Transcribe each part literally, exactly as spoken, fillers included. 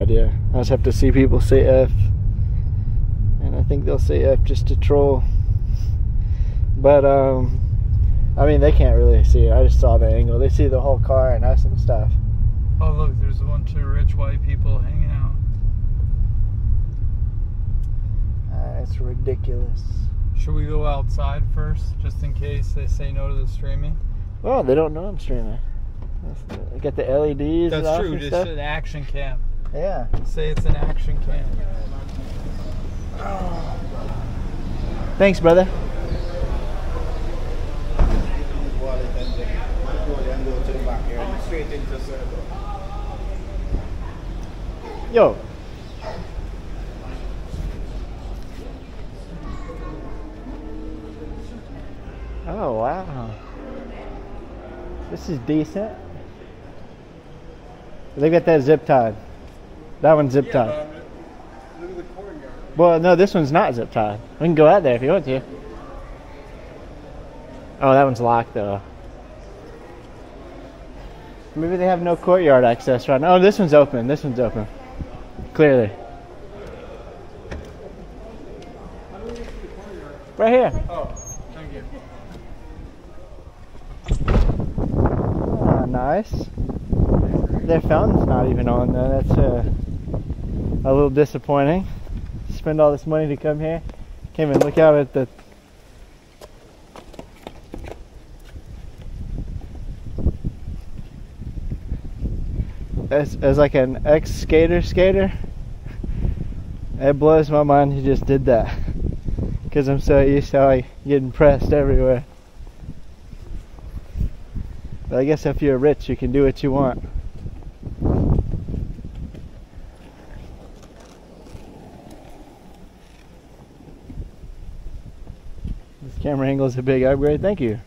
idea. I just have to see people say F. And I think they'll say F just to troll. But, um, I mean, they can't really see it. I just saw the angle. They see the whole car and us and stuff. Oh, look, there's a bunch of rich white people hanging out. Uh, it's ridiculous. Should we go outside first, just in case they say no to the streaming? Well, they don't know I'm streaming. They got the L E Ds. That's and true, and just stuff. an action cam. Yeah. Say it's an action cam. Oh. Thanks, brother. Yo. Oh, wow. This is decent. They got that zip tied. That one's zip tied. Yeah, look at the courtyard. Well, no, this one's not zip tied. We can go out there if you want to. Oh, that one's locked though. Maybe they have no courtyard access right now. Oh, this one's open. This one's open. Clearly. Right here. Oh, thank you. Ah, nice. Their fountain's not even on though. That's uh, a little disappointing. Spend all this money to come here. Can't even look out at the. As, as like an ex-skater skater, it blows my mind he just did that. Because I'm so used to how I get impressed everywhere. But I guess if you're rich, you can do what you want. This camera angle is a big upgrade. Thank you.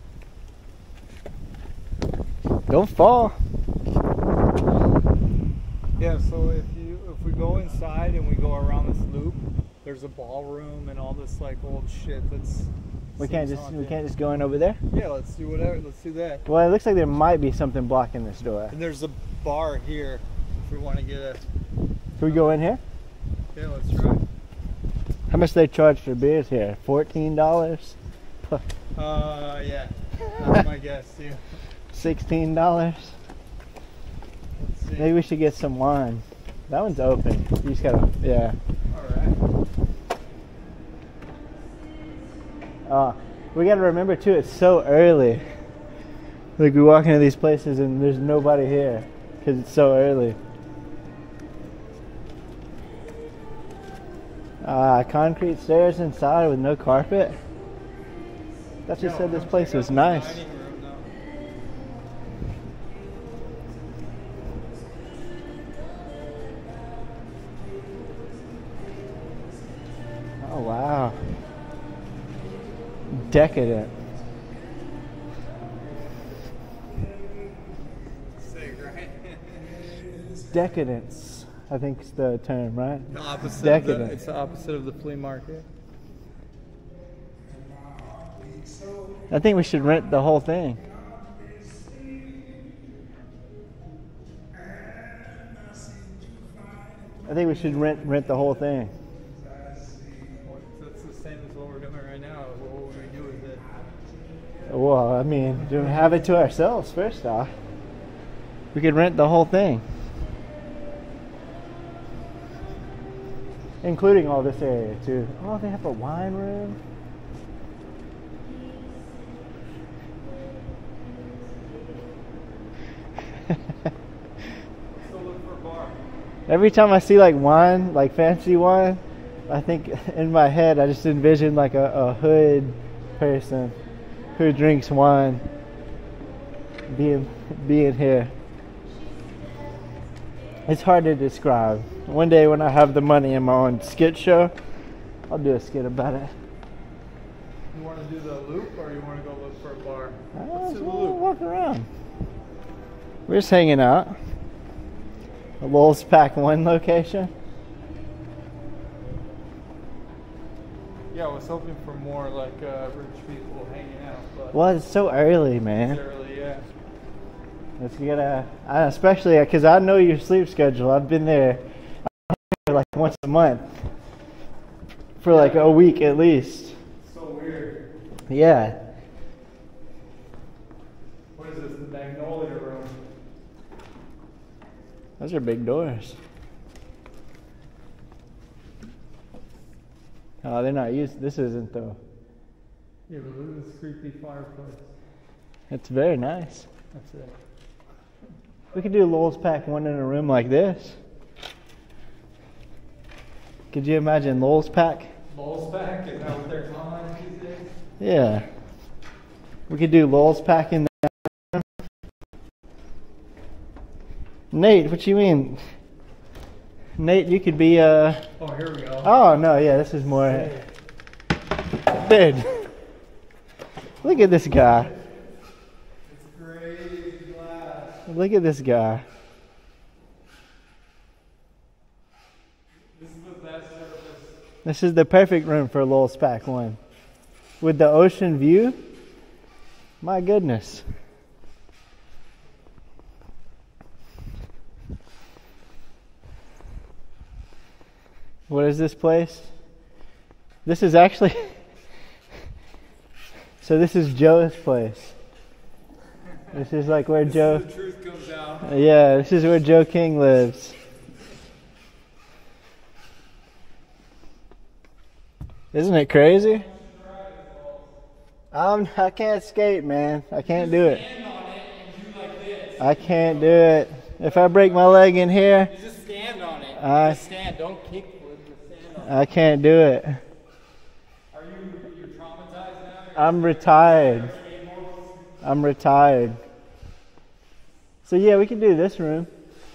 Don't fall. Yeah, so if you if we go inside and we go around this loop, there's a ballroom and all this like old shit that's. We can't just we can't just go in over there. Yeah, let's do whatever. Let's do that. Well, it looks like there might be something blocking this door. And there's a bar here if we want to get a. Can we go in here? Yeah, let's try. How much they charge for beers here? Fourteen dollars. Uh, yeah, that's my guess too. Sixteen dollars. Let's see. Maybe we should get some wine. That one's open. You just gotta, yeah. All right. Uh, we gotta remember too, it's so early. Like we walk into these places and there's nobody here because it's so early. Uh, concrete stairs inside with no carpet. That just said this place was nice. Oh wow. Decadent. Sick, right? Decadence, I think is the term, right? The opposite. Decadent. Of the, it's the opposite of the flea market. I think we should rent the whole thing. I think we should rent rent the whole thing. That's the same as what we're doing right now. What would we do with it? Well, I mean, do we have it to ourselves first off? We could rent the whole thing. Including all this area too. Oh, they have a wine room. So look for a bar. Every time I see like wine, like fancy wine, I think in my head I just envision like a, a hood person who drinks wine being being here. It's hard to describe. One day when I have the money in my own skit show, I'll do a skit about it. You want to do the loop or you want to go look for a bar? I Let's just do the want to loop. walk around. We're just hanging out. A Loulz Pack one location. Yeah, I was hoping for more like uh, rich people hanging out. But Well, it's so early, man. it's early, yeah. Let's get a, I- especially because I know your sleep schedule. I've been there like once a month. For like a week at least. So weird. Yeah. What is this, the Magnolia room? Those are big doors. Oh, they're not used. This isn't though. Yeah, but look at this creepy fireplace. It's very nice. That's it. We could do Loulz Pack one in a room like this. Could you imagine Loulz Pack? Loulz Pack? Is that what they're calling it these days? Yeah. We could do Loulz Pack in that room. Nate, what you mean? Nate, you could be uh Oh, here we go. Oh no, yeah, this is more dude. Look at this guy. It's great glass. Look at this guy. This is the best surface. This is the perfect room for Loulz Pack one. With the ocean view. My goodness. What is this place? This is actually so this is Joe's place. This is like where This Joe is the truth comes out. Yeah, this is where JoeKing lives. Isn't it crazy? I'm, I can't skate, man. I can't do it. Stand on it and do like this. I can't do it. If I break my leg in here, You just stand on it. I- Just stand. Don't kick flip. Just stand on it. I can't do it. Are you you're traumatized now? You're I'm retired. skateboards? I'm retired. So yeah, we can do this room.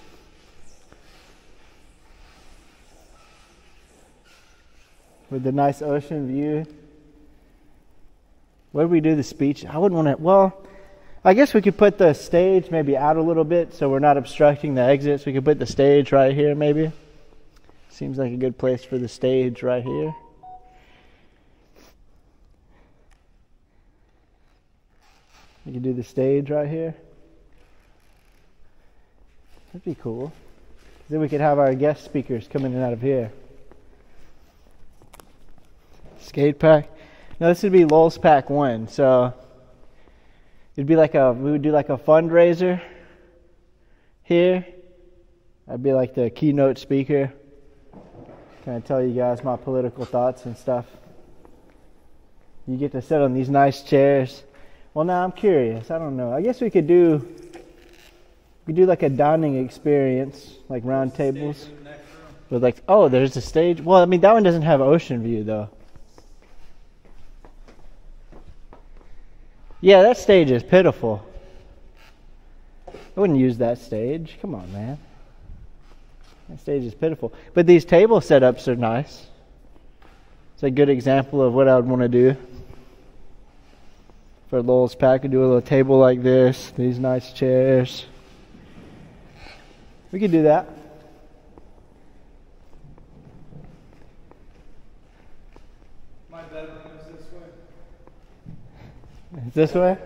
With the nice ocean view. Where do we do the speech? I wouldn't want to, well, I guess we could put the stage maybe out a little bit so we're not obstructing the exits. We could put the stage right here maybe. Seems like a good place for the stage right here. We could do the stage right here. That'd be cool. Then we could have our guest speakers coming in out of here. Skate pack. No, this would be Loulz Pack one. So it'd be like a, we would do like a fundraiser here. I'd be like the keynote speaker. Kind of tell you guys my political thoughts and stuff. You get to sit on these nice chairs. Well, now I'm curious. I don't know. I guess we could do, we could do like a dining experience, like round tables. With like, oh, there's a stage. Well, I mean, that one doesn't have ocean view though. Yeah, that stage is pitiful. I wouldn't use that stage. Come on, man. That stage is pitiful. But these table setups are nice. It's a good example of what I would want to do. For Loulz Pack, we do a little table like this. These nice chairs. We could do that. My bedroom is this way. It's this way?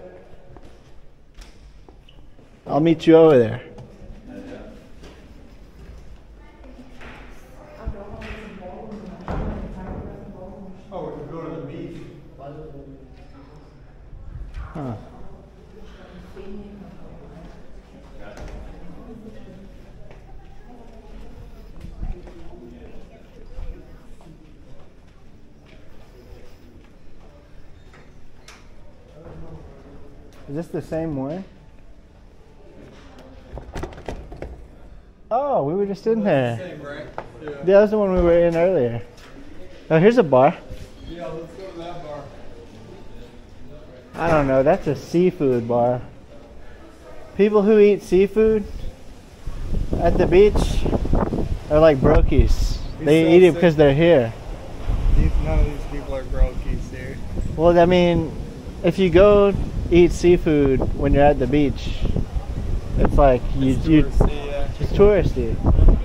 I'll meet you over there. Oh, we could go to the beach. Huh. Is this the same one? Oh, we were just in there. Same, right? Yeah. Yeah, that was the one we were in earlier. Oh, here's a bar. Yeah, let's go to that bar. I don't know, that's a seafood bar. People who eat seafood at the beach are like brokies. They so eat it sick. because they're here. These, none of these people are brokies here. Well, I mean, if you go eat seafood when you're at the beach, it's like you, It's you touristy, yeah. it's touristy.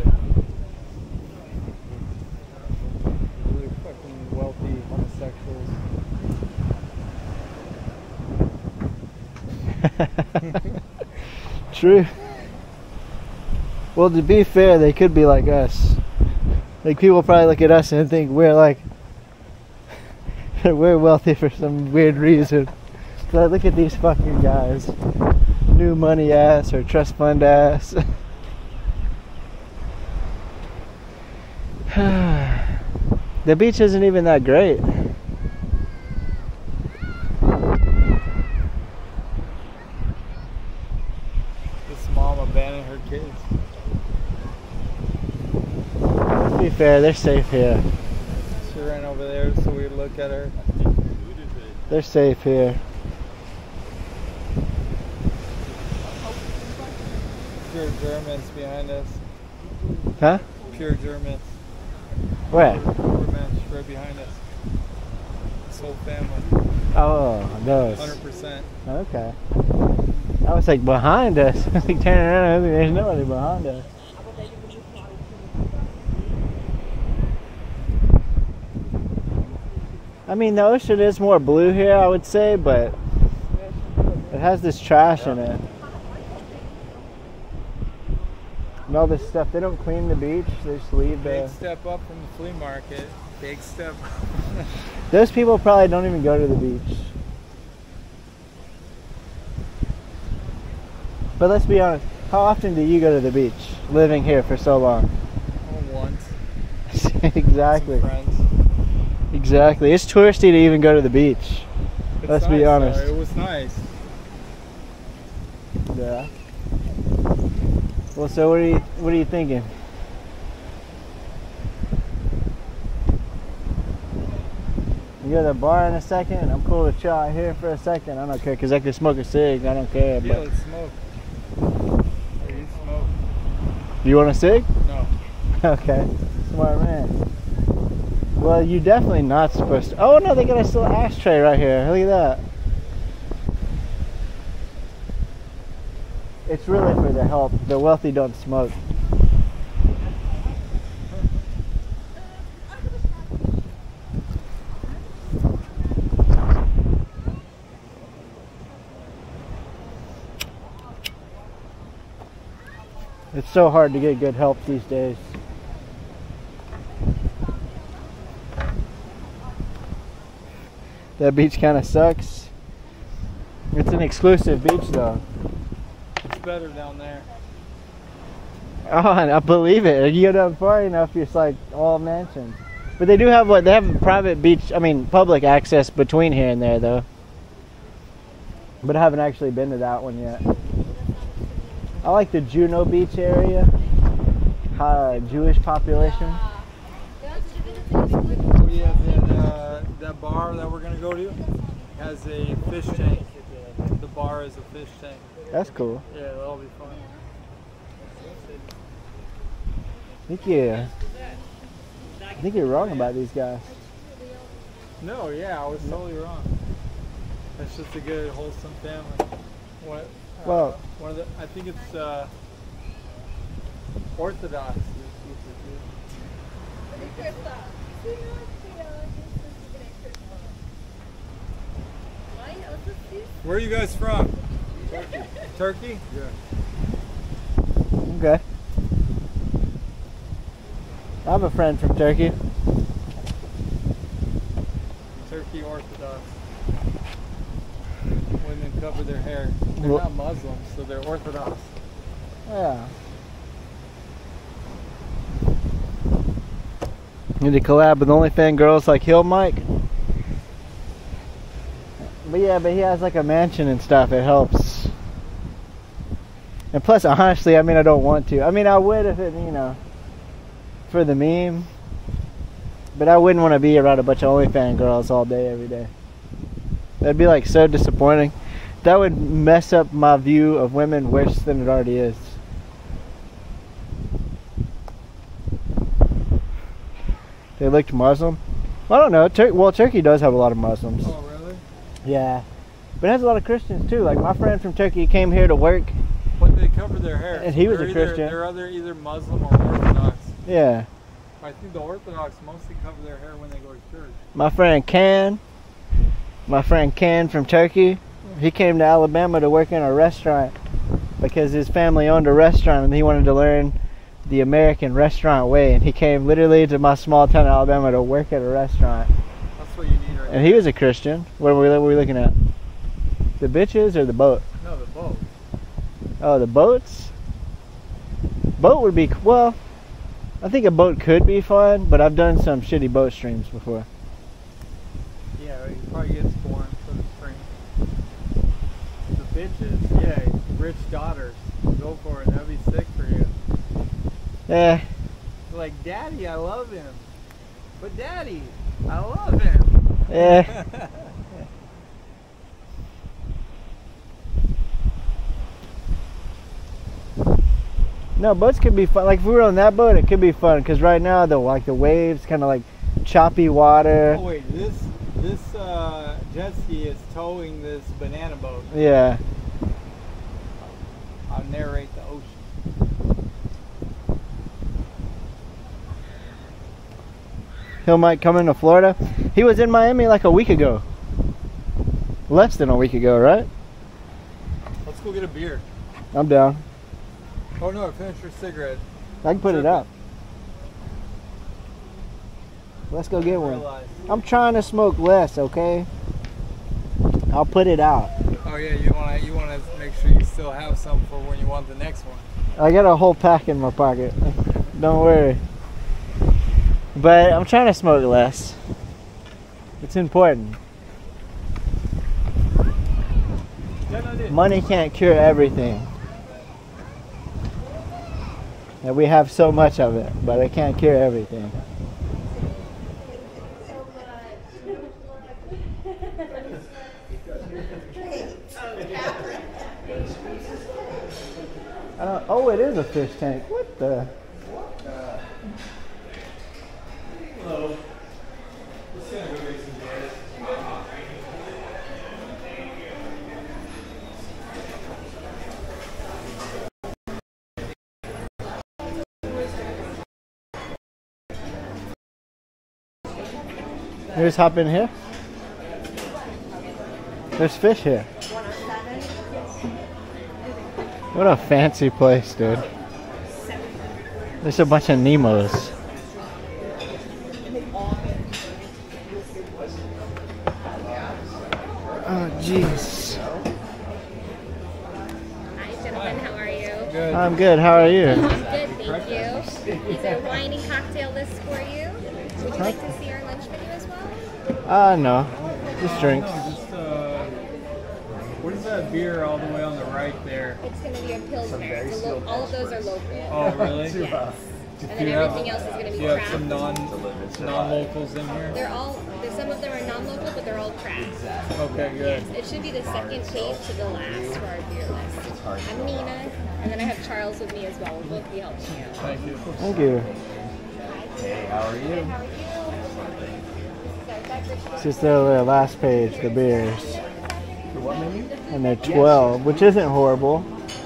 Really fucking wealthy homosexuals. True. Well, to be fair, they could be like us. Like people probably look at us and think we're like we're wealthy for some weird reason. So look at these fucking guys. New money ass or trust fund ass. The beach isn't even that great. This mom abandoned her kids. To be fair, they're safe here. She ran over there so we would look at her. They're safe here. Pure Germans behind us. Huh? Pure Germans. Where? Germans right behind us. This whole family. Oh, those. one hundred percent. Okay. I was like behind us. I was like turning around. I was like, there's nobody behind us. I mean, the ocean is more blue here, I would say, but it has this trash in it. And all this stuff, they don't clean the beach, they just leave the... Big step up from the flea market. Big step up. Those people probably don't even go to the beach. But let's be honest, how often do you go to the beach, living here for so long? Oh, once. Exactly. Some friends. Exactly. It's touristy to even go to the beach. It's Let's nice, be honest. though. It was nice. Yeah. Well, so what are you what are you thinking? You go to the bar in a second. I'm cool to chill out here for a second. I don't care because I can smoke a cig. I don't care. Yeah, But let's smoke. Hey, you smoke? do you want a cig? No. Okay. Smart man. Well, you're definitely not supposed to. Oh no, they got a little ashtray right here. Look at that. It's really for the help. The wealthy don't smoke. It's so hard to get good help these days. That beach kind of sucks. It's an exclusive beach though. It's better down there. Oh, and I believe it. You go down far enough, it's like all mansions. But they do have what they have private beach. I mean, public access between here and there, though. But I haven't actually been to that one yet. I like the Juno Beach area. High Jewish population. Oh yeah, that uh, that bar that we're gonna go to has a fish tank. The bar is a fish tank. That's cool. Yeah, that'll be fun. I think you. I think you're wrong about these guys. No, yeah, I was totally wrong. That's just a good, wholesome family. What? Uh, Well, one of the, I think it's uh, Orthodox. Where are you guys from? Turkey. Turkey? Yeah. Okay. I have a friend from Turkey. Turkey Orthodox. Women cover their hair. They're Well- not Muslims, so they're Orthodox. Yeah. Need to collab with OnlyFans girls like Hill Mike. But yeah, but he has like a mansion and stuff. It helps. And plus, honestly, I mean, I don't want to. I mean, I would if it, you know, for the meme. But I wouldn't want to be around a bunch of OnlyFans girls all day, every day. That'd be like so disappointing. That would mess up my view of women worse than it already is. They looked Muslim. I don't know. Tur well, Turkey does have a lot of Muslims. Oh, really? Yeah. But it has a lot of Christians too. Like my friend from Turkey came here to work. But they cover their hair. And he was they're a either, Christian. They're either, either Muslim or Orthodox. Yeah. I think the Orthodox mostly cover their hair when they go to church. My friend Ken. My friend Ken from Turkey. He came to Alabama to work in a restaurant because his family owned a restaurant and he wanted to learn the American restaurant way, and he came literally to my small town in Alabama to work at a restaurant. That's what you need right And he was a Christian. What were we, what were we looking at? The bitches or the boat? No, the boat. Oh, the boats? Boat would be, well, I think a boat could be fun, but I've done some shitty boat streams before. Yeah, it probably gets boring for the stream. The bitches, yeah, rich daughters. Go for it, that'd be sick for you. Yeah. Like, Daddy, I love him. But Daddy, I love him. Yeah. No, boats could be fun. Like if we were on that boat, it could be fun. Cause right now, the like the waves, kind of like choppy water. Oh wait, this this uh, jet ski is towing this banana boat. Yeah. I'll narrate the ocean. Hill might come into Florida. He was in Miami like a week ago. Less than a week ago, right? Let's go get a beer. I'm down. Oh no, I finished your cigarette. I can put Sure. it up. Let's go get one. I'm trying to smoke less, okay? I'll put it out. Oh yeah, you wanna you wanna make sure you still have some for when you want the next one. I got a whole pack in my pocket. Don't worry. But I'm trying to smoke less. It's important. Money can't cure everything. And we have so much of it, but it can't cure everything. I don't, oh, it is a fish tank. What the? Hello. Just gonna go get some beers. You just hop in here. There's fish here. What a fancy place, dude. There's a bunch of Nemos. Oh, jeez. Hi, gentlemen. How are you? Good. I'm good. How are you? I'm good, thank you. Is there a wine and cocktail list for you? Would you like to see our lunch menu as well? Uh, no. Just drinks. No, just, uh, what is that beer all the way on the right there? It's going to be a Pilsner. It's a lo- all of those are local. Oh, really? Yes. And then Do you have- everything else is going to be Do you have craft. some non non-locals in here? They're all, there's some of them are non-local, but they're all craft. Okay, good. It should be the second page to the last for our beer list. I'm Nina, and then I have Charles with me as well. We'll both be helping you. Thank you. Thank you. Hey, how are you? How are you? It's just the the last page, the beers. The what menu? And they're twelve, which isn't horrible.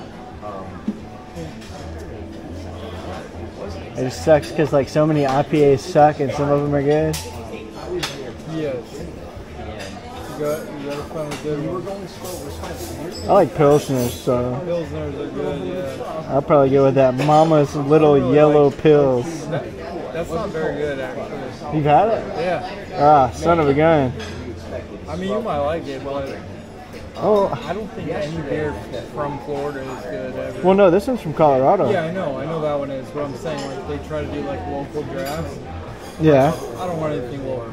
It just sucks because like so many I P As suck and some of them are good. Yes. You got, you got to find a good one. I like Pilsners, so Pilsners are good, yeah. I'll probably go with that Mama's Little Yellow Pills. That's not very good, actually. You've had it? Yeah. Ah, son of a gun. I mean, you might like it, but Oh, I don't think any beer from Florida is good ever. well, no, this one's from Colorado. Yeah, I know. I know that one is. But I'm saying, like, they try to do, like, local drafts. Yeah. I don't want anything local.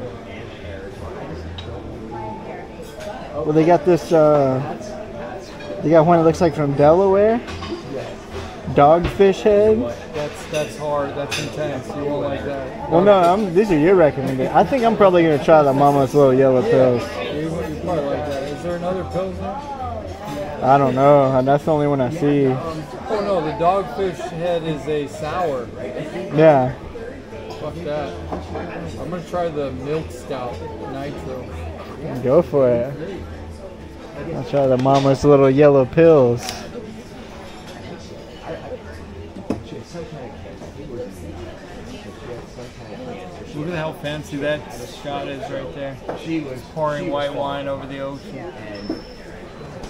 Well, they got this, uh, they got one that looks like from Delaware. Dogfish Head. That's that's hard. That's intense. You won't like that. Well, no, I'm, these are your recommendations. I think I'm probably going to try the Mama's Little Yellow Pills. You, you probably like that. Is there another Pilsner? I don't know. and That's the only one I see. Oh, no. The Dogfish Head is a sour. Yeah. Fuck that. I'm going to try the Milk Stout Nitro. Go for it. I'll try the Mama's Little Yellow Pills. Look at how fancy that shot is right there. She was pouring white wine over the ocean.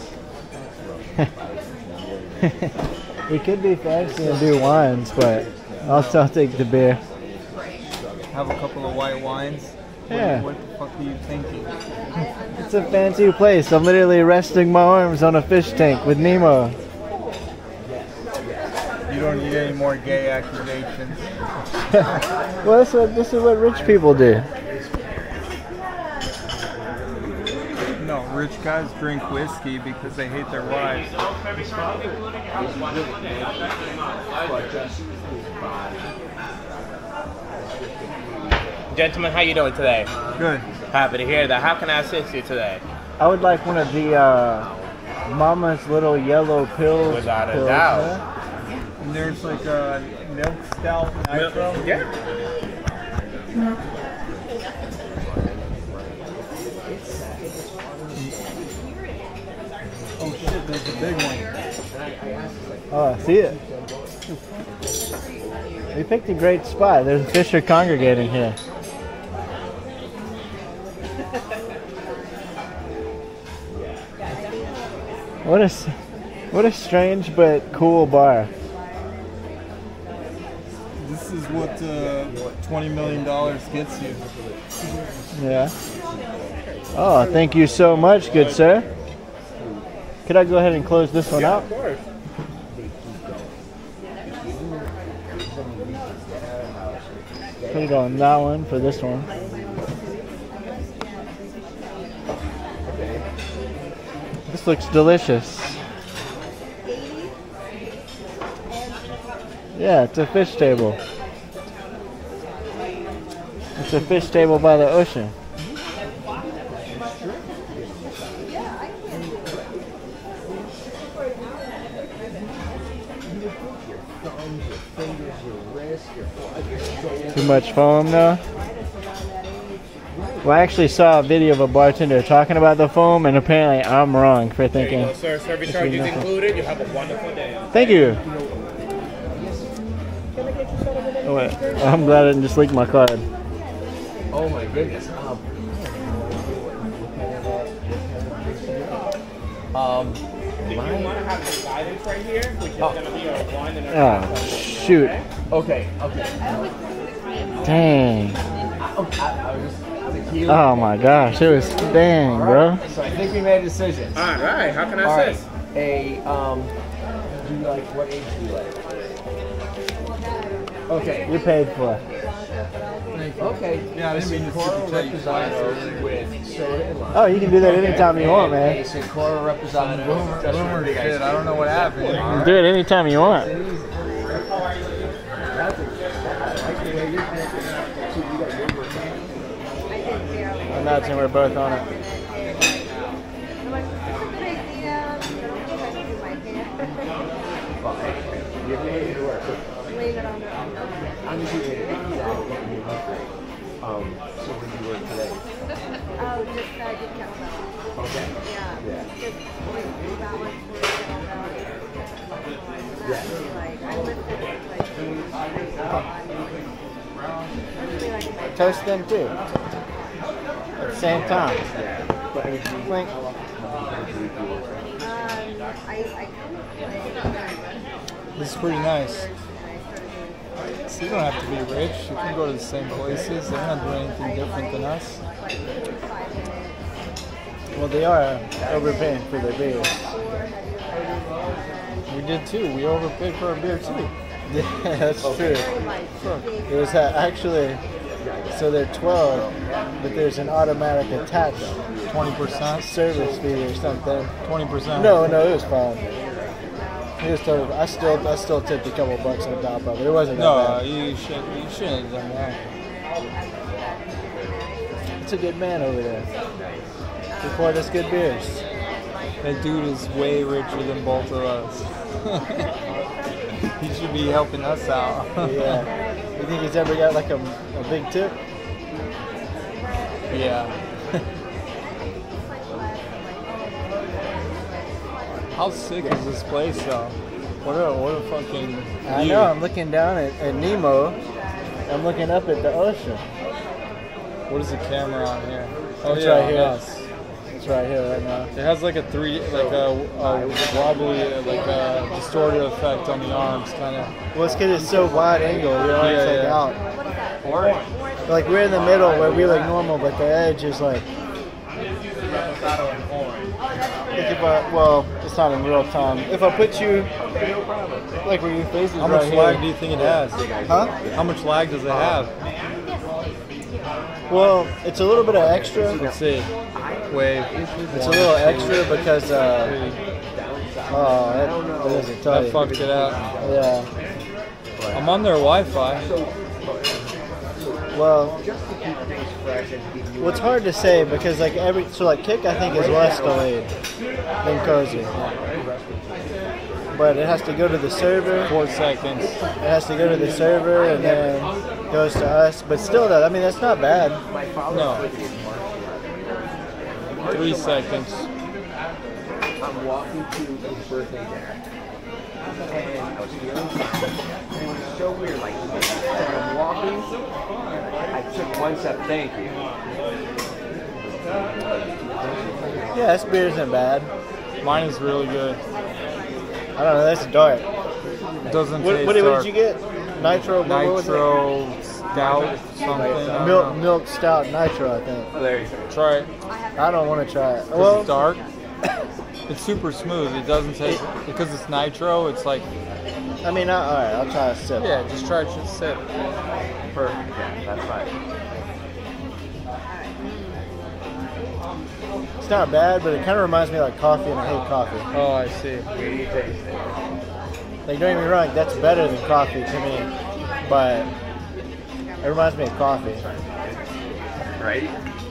We could be fancy and do wines, but I'll still take the beer. Have a couple of white wines. Yeah. What, what the fuck are you thinking? It's a fancy place. I'm literally resting my arms on a fish tank with Nemo. You don't need any more gay accusations. Well, this is, what, this is what rich people do. No, rich guys drink whiskey because they hate their wives. Gentlemen, how you doing today? Good. Happy to hear that. How can I assist you today? I would like one of the uh, Mama's little yellow pills. Without a pills, doubt. huh? And there's like a milk stout nitro. Yeah. Oh shit, there's a big one. Oh, I see it. We picked a great spot. There's fish are congregating here. What a, s- what a strange but cool bar. This is what uh, twenty million dollars gets you. Yeah. Oh, thank you so much, good sir. Could I go ahead and close this one out? Of course. Put it on that one for this one. This looks delicious. Yeah, it's a fish table. It's a fish table by the ocean. Too much foam though? Well, I actually saw a video of a bartender talking about the foam, and apparently I'm wrong for There you thinking. go, sir. Service it's charges nothing. included. You have a wonderful day. Thank you. Oh, wait. I'm glad I didn't just leak my card. Oh my goodness. Um, um Do you want to have the guidance right here, which is Oh. going to be a one and a Oh, shoot. okay, okay. Dang. I, I, I was just tequila. Oh my gosh, it was dang, bro. So I think we made a decision. All right. How can I All right. assist? A um, do you like what age do you like? Okay. You paid for it. Okay. Yeah, I didn't mean to Cora tell you Reposado with soda and lime. Oh, you can do that anytime you want, A man. Cora Reposado. Boomer, just boomer for big ice shit. I don't know what happened. You can do it anytime you want. I imagine we're both on it. You made it work. Leave it on the on the- I'm just going to Um, so where do you work today? Oh, just uh, get kettlebell. Okay. Yeah. Yeah. Just like balance for kettlebell. Yeah. Like I lifted like really like my Toast them too. At the same time. Blink. um I I kind of This is pretty nice. and I started doing So you don't have to be rich. You can go to the same places. They're not doing anything different than us. like five minutes. Well, they are overpaying for their beers. We did too. We overpaid for our beer too. Yeah, that's true. Like big It was uh, actually, so they're twelve, but there's an automatic attached twenty percent. service fee or something. twenty percent. No, no, it was fine. It was total. I still, I still tipped a couple bucks on top of it. It wasn't that No, bad. you should. You shouldn't have done that. It's a good man over there. He poured us good beers. That dude is way richer than both of us. He should be helping us out. Yeah. You think he's ever got like a, a big tip? Yeah. How sick is this place though? What a what a fucking I view. know. I'm looking down at, at Nemo. I'm looking up at the ocean. What is the camera on here? Oh It's yeah, right on here. us. It's right here, right now. It has like a three, like a, a wobbly, like a distorted effect on the arms, kind of. Well, it's because it's so wide angle. You know, it's Yeah, like yeah. out. Orange. Like we're in the middle where we look normal, but the edge is like. If I, well, it's not in real time. If I put you, like where your face is How right much lag do here. you think it has? Huh? How much lag does it have? Well, it's a little bit of extra. Let's see. Wave. It's a little extra because, uh, oh, that, that doesn't tell That you. fucked it out. Yeah. I'm on their Wi-Fi. Well, well, it's hard to say because like every so like kick I think is less delayed than cozy, but it has to go to the server. Four seconds. It has to go to the server and then goes to us. But still, though, I mean that's not bad. No. Three seconds. I'm walking to his birthday dinner. And I was feeling fine. And it was so weird. Like, I'm walking. I took one step. Thank you. Yeah, this beer isn't bad. Mine is really good. I don't know. That's dark. It doesn't What, taste what, what dark. did you get? Nitro. What was it? Nitro stout something. I don't Milk, know. milk stout nitro. I think. Oh, there you go. Try it. I don't want to try it. Well, Well, it's dark. It's super smooth. It doesn't taste because it's nitro. It's like I mean, I, all right. I'll try a sip. yeah, just try it. Just sip. Perfect. Yeah, that's fine. It's not bad, but it kind of reminds me of like coffee, and I hate coffee. Oh, I see. We need to taste it. Like, don't get me wrong, that's better than coffee to me, but it reminds me of coffee. Right?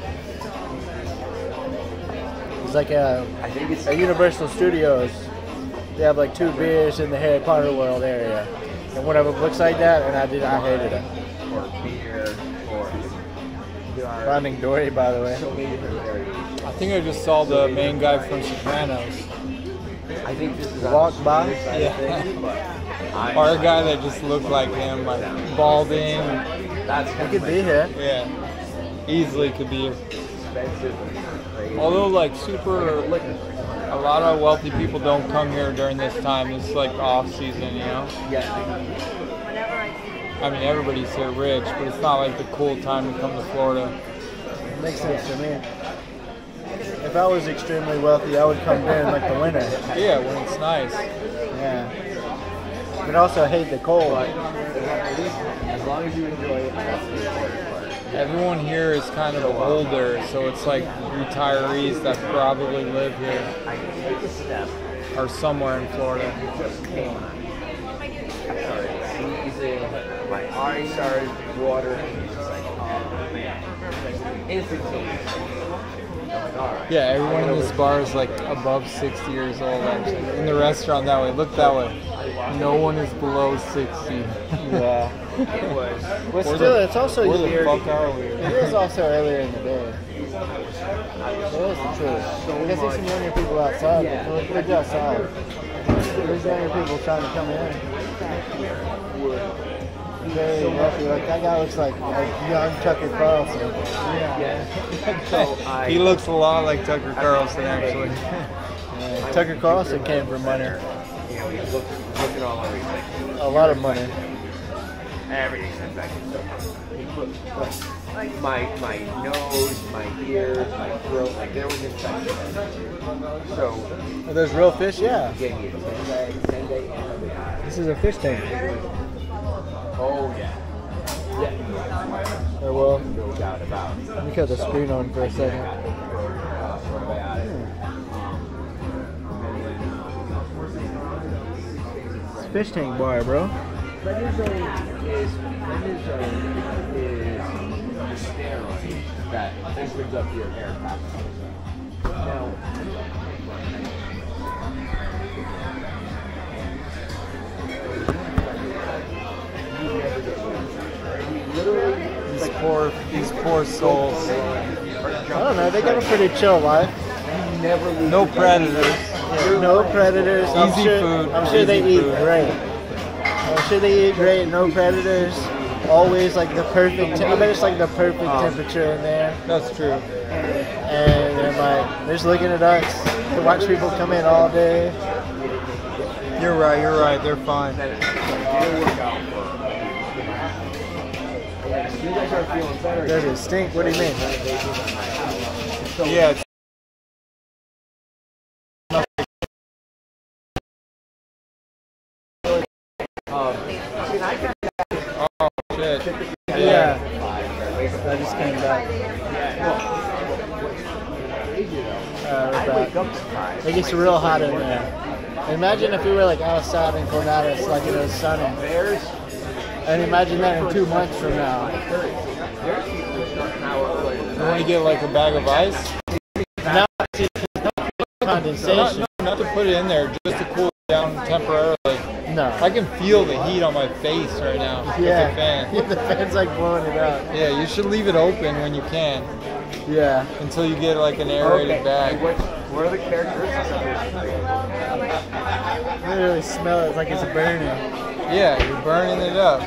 It's like a, I think it's at Universal Studios, they have like two beers in the Harry Potter World area, and one of them looks like that, and I did, I hated it. or beer or there are Finding Dory, by the way. so many different variations. I think I just saw the main guy from Sopranos. I think this is Walk by. Yeah. I, Or a guy that just looked like him, like balding. that's It could be here. Yeah. Easily could be. expensive. Although like super, a lot of wealthy people don't come here during this time. It's like off season, you know? Yeah. I mean, everybody's here rich, but it's not like the cool time to come to Florida. It makes sense to me. If I was extremely wealthy, I would come during like the winter. Yeah, when it's nice. Yeah. But also I hate the cold. As long as you enjoy it, that's the important part. Everyone here is kind of older, so it's like retirees that probably live here I can take a step. or somewhere in Florida. Just came on. I started sneezing. My eyes started watering. It's just like, oh man. Instantaneous. I'm like, all right. Yeah, everyone in this bar is like above sixty years old actually. In the restaurant that way, look that way. No one is below sixty. Yeah. It was. But Where still, the- it's also Where the weird. fuck are we? It is also earlier in the day. That is the truth. I guess there's some younger people outside. Yeah. But we're we're outside. There's younger people trying to come in. Very wealthy. Like that guy looks like like young Tucker Carlson. Yeah. So I. He looks a lot like Tucker Carlson actually. Yeah. Tucker Carlson came from money. You know, he's looking, looking all over. He's like, A lot of money. everything's infected. So he put like my my nose, my ears, my throat, like there was infection. So Are those real fish? Yeah. he gave me a ten day, ten day antibiotic. This is a fish tank. Oh yeah. Yeah. Oh, well, No doubt about it. let me cut the screen on for a second. It's a fish tank bar, bro. Prednisone is prednisone is a steroid that opens up your air pathway. Now, you never get one. You literally, These poor, these poor souls. I don't know. They got a pretty chill life. you never leave No your bed. predators. No predators. I'm Easy sure, food, I'm sure they easy eat food. great. I'm sure they eat great. No predators. always like the perfect. Te- I bet it's like the perfect temperature in there. That's true. And they're like, they're just looking at us to watch people come in all day. You're right. You're right. They're fine. You guys are feeling better. Does it stink? What do you mean? Yeah. It's Um, I mean, I got oh shit. Yeah. I just came back. Uh, we're back. It gets real hot in there. Imagine if we were like outside in Clematis, like it was sunny. And imagine that in two months from now. You want to get like a bag of ice? Now it's condensation. Not, not to put it in there, just to cool it down temporarily. No. I can feel the heat on my face right now with Yeah. the fan. Yeah, the fan's like blowing it out. Yeah, you should leave it open when you can Yeah. until you get like an aerated Okay. bag. What, what are the characteristics of this? I literally smell it. It's like it's burning. Yeah, you're burning it up.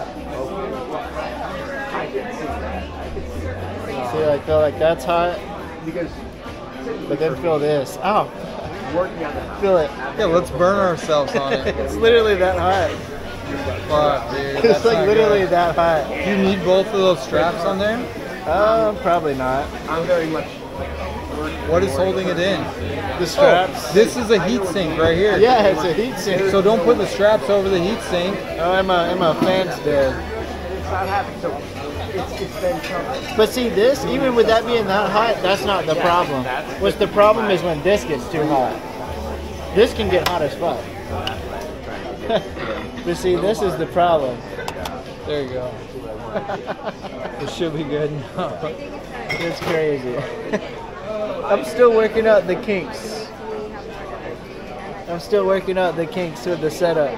See, I feel like that's hot, Because but then feel this. Ow. working on the Feel it. Yeah, let's burn ourselves on it. It's literally that hot. Fuck, dude. It's That's like not literally good. that hot. Do you need both of those straps on there? Um, probably not. I'm very much. What is holding it in? The straps. Oh, this is a heat sink right here. Yeah, it's a heat sink. So don't put the straps over the heat sink. Oh, Emma, Emma, fan's dead. It's not happening. So it's, it's been something. But see, this, even with that being that hot, that's not the problem. What's the problem is when this gets too hot. This can get hot as fuck. But see, this is the problem. There you go. It should be good now. It's crazy. I'm still working out the kinks. I'm still working out the kinks with the setup.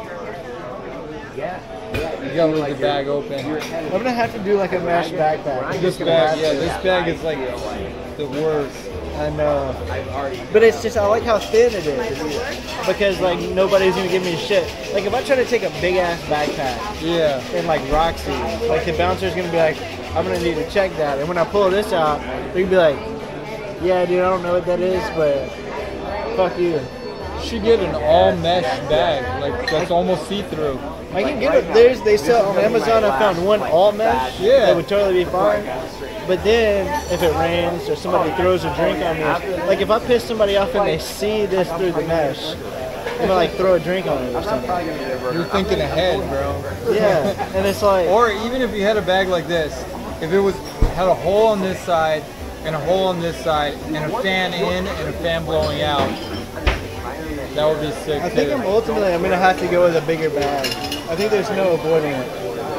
You gotta leave the bag open. I'm gonna have to do like a mesh backpack. This bag, yeah, this bag is like the worst. I know. But it's just, I like how thin it is. Because like nobody's gonna give me shit. Like if I try to take a big ass backpack Yeah. in like Roxy, like the bouncer's gonna be like, I'm gonna need to check that. And when I pull this out, they're gonna be like, yeah dude, I don't know what that is, but fuck you. You should get an all mesh bag, like that's almost see-through. I can get it. There's, they sell on Amazon. I found one all mesh. Yeah. That would totally be fine. But then if it rains or somebody throws a drink on me, like if I piss somebody off and they see this through the mesh, they might like throw a drink on it or something. You're thinking ahead, bro. Yeah, and it's like, Or even if you had a bag like this, if it was had a hole on this side and a hole on this side and a fan in and a fan blowing out, that would be sick I think too. I'm ultimately I'm gonna have to go with a bigger bag. I think there's no avoiding it.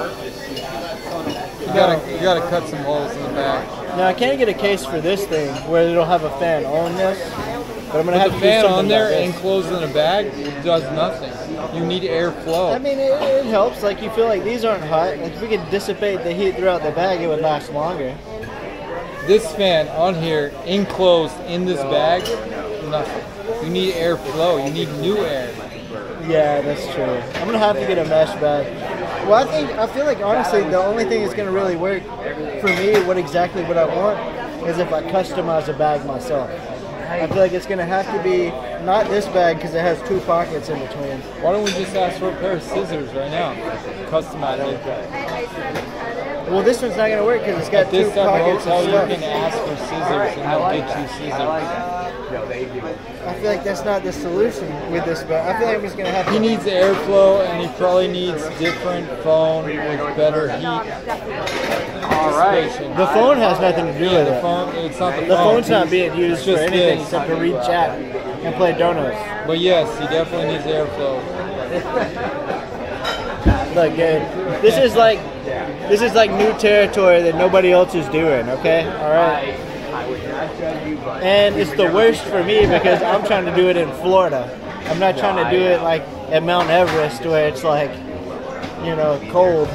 You gotta you gotta cut some holes in the back. Now I can't get a case for this thing where it'll have a fan on this, but I'm gonna But have the to do fan something on there like this. enclosed in a bag does nothing. You need airflow. I mean, it, it helps. Like you feel like these aren't hot. Like if we could dissipate the heat throughout the bag, it would last longer. This fan on here, enclosed in this bag, nothing. You need airflow. You need new air. Yeah, that's true. I'm gonna have to get a mesh bag. Well, I think I feel like honestly, the only thing that's gonna really work for me, what exactly what I want, is if I customize a bag myself. I feel like it's gonna have to be not this bag because it has two pockets in between. Why don't we just ask for a pair of scissors right now? Customize it. Well, this one's not gonna work because it's got At two this type of pockets hotel, and you stuff. can ask for scissors and they'll get you scissors. No, they do. I feel like that's not the solution with this bag. I feel like I'm just gonna have to. He needs airflow and he probably needs different phone with better heat. All right. dissipation. The phone has nothing to do Yeah, with the it. phone. It's not the, The phone. phone's not being used It's for just anything this. except to read chat and play donuts. But yes, he definitely needs airflow. Look, good. This is like this is like new territory that nobody else is doing. Okay, all right. And it's the worst for me because I'm trying to do it in Florida. I'm not trying to do it like at Mount Everest where it's like, you know, cold.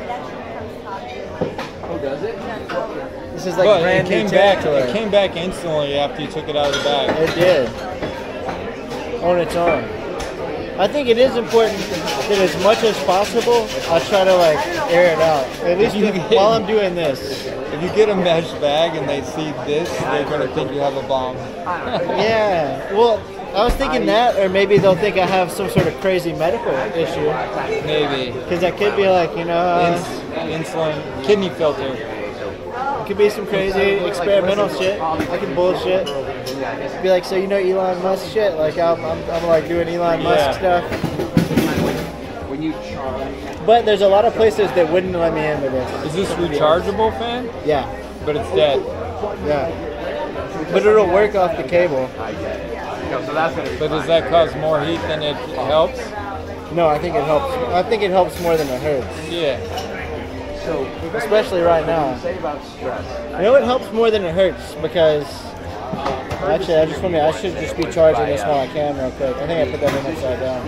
This is like But brand it came new back. territory. It came back instantly after you took it out of the bag. It did. On its own. I think it is important that as much as possible, I try to like air it out. At least You if- get- while I'm doing this. If you get a mesh bag and they see this, they're gonna think you have a bomb. Yeah. Well, I was thinking that, or maybe they'll think I have some sort of crazy medical issue. Maybe. Because I could be like, you know, uh, Ins- insulin, kidney filter. it could be some crazy experimental shit. I can bullshit. Be like, so you know Elon Musk shit? Like I'm, I'm, I'm like doing Elon Musk Yeah. stuff. When you charge, But there's a lot of places that wouldn't let me in with this. Is this rechargeable fan? Yeah, But it's dead. yeah. But it'll work off the cable. so that's gonna be But does that cause more heat than it helps? No, I think it helps. I think it helps more than it hurts. Yeah. so. Especially right now. Say about stress. You know it helps more than it hurts because actually I just want to I should just be charging this while I can real quick. I think I put that in upside down.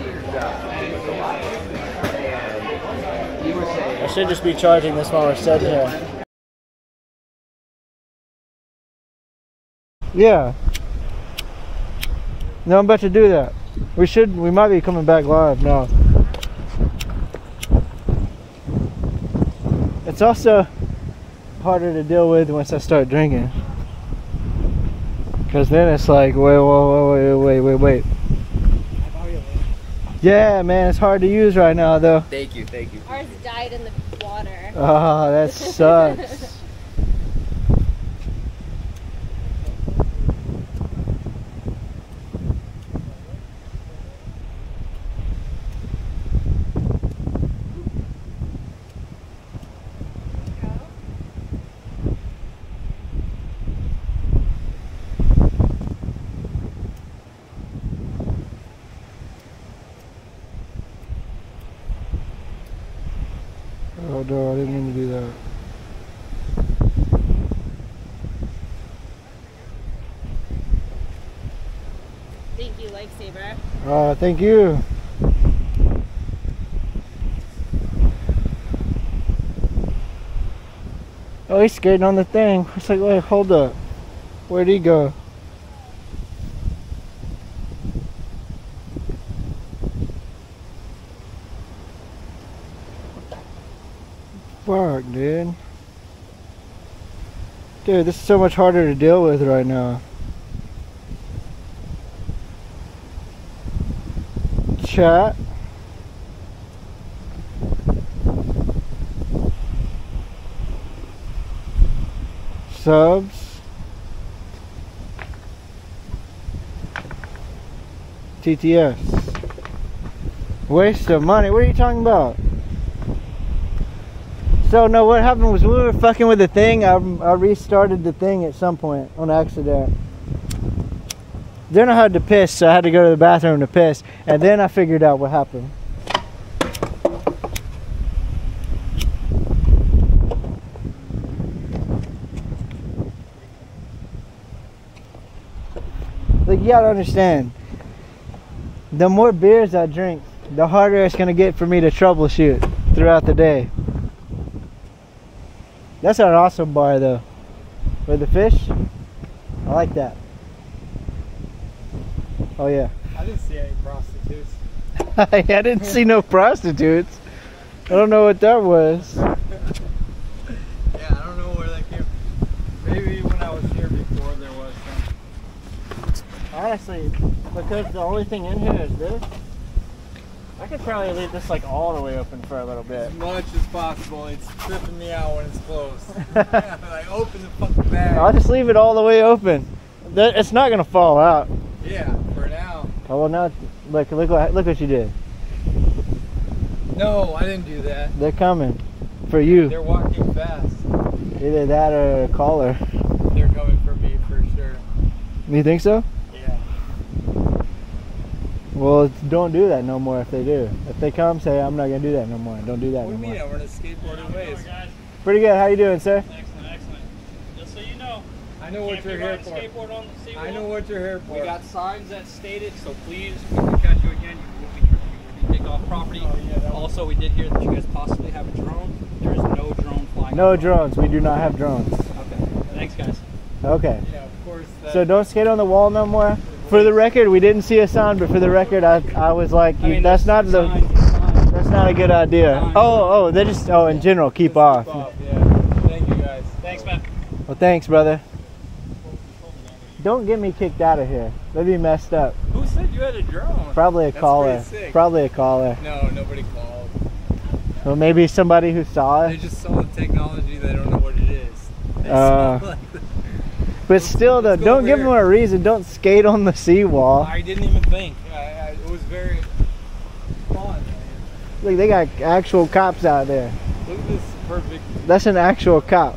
You were saying. I should just be charging this while we're sitting here. Yeah. No, I'm about to do that. We should we might be coming back live now. It's also harder to deal with once I start drinking. Cause then it's like, wait, wait, wait, wait, wait, wait. Yeah, man, it's hard to use right now, though. Thank you, thank you. Ours died in the water. Oh, that sucks. Oh no, I didn't mean to do that. Thank you, Lifesaver. Uh, thank you. Oh, he's skating on the thing. It's like, wait, hold up. Where'd he go? Fuck, dude. Dude, this is so much harder to deal with right now. Chat. Subs. T T S. Waste of money. What are you talking about? So no, what happened was we were fucking with the thing. I, I restarted the thing at some point on accident. Then I had to piss, so I had to go to the bathroom to piss, and then I figured out what happened. Like, you gotta understand, the more beers I drink, the harder it's gonna get for me to troubleshoot throughout the day. That's an awesome bar though. With the fish, I like that. Oh yeah. I didn't see any prostitutes. I didn't see no prostitutes. I don't know what that was. Yeah, I don't know where that came from. Maybe when I was here before there was some. Honestly, because the only thing in here is this, I could probably leave this like all the way open for a little bit. As much as possible. It's tripping me out when it's closed. Yeah, like open the fucking bag. I'll just leave it all the way open. That- It's not gonna fall out. Yeah, for now. Oh well, now look, look what look what you did. No, I didn't do that. They're coming for you. They're walking fast. Either that or a caller. They're coming for me for sure. You think so? Yeah. Well, it's- don't do that no more if they do. If they come, say I'm not gonna do that no more. Don't do that What do no you mean? more. We're in a skateboarding ways. Pretty good. How you doing, sir? Excellent, excellent. Just so you know, I know what can't you're be here riding for. skateboard on the seawall. I know what you're here for. We got signs that state it, so please, if we catch you again, you will be, you will be kicked off property. Oh, yeah, that was- Also, we did hear that you guys possibly have a drone. There is no drone flying. No on the drones. We do not have drones. property. Okay. Thanks, guys. Okay. Yeah, of course. That, So don't skate on the wall no more. For the record, we didn't see a sign, but for the record, I I was like, I mean, that's not there's the signs, there's signs. that's not a good idea. Signs. Oh oh, they just oh in general keep Just off. Keep off, yeah. Thank you guys. Thanks, man. Well, thanks, brother. Don't get me kicked out of here. That'd be messed up. Who said you had a drone? Probably a That's caller. pretty sick. Probably a caller. No, nobody called. Well, maybe somebody who saw They it. just saw the technology. They don't know what it is. They Uh, saw, like, the- But still, though, let's go don't over give here. them a reason. Don't skate on the seawall. I didn't even think. I, I, it was very fun. Look, they got actual cops out there. Look at this perfect. That's an actual cop.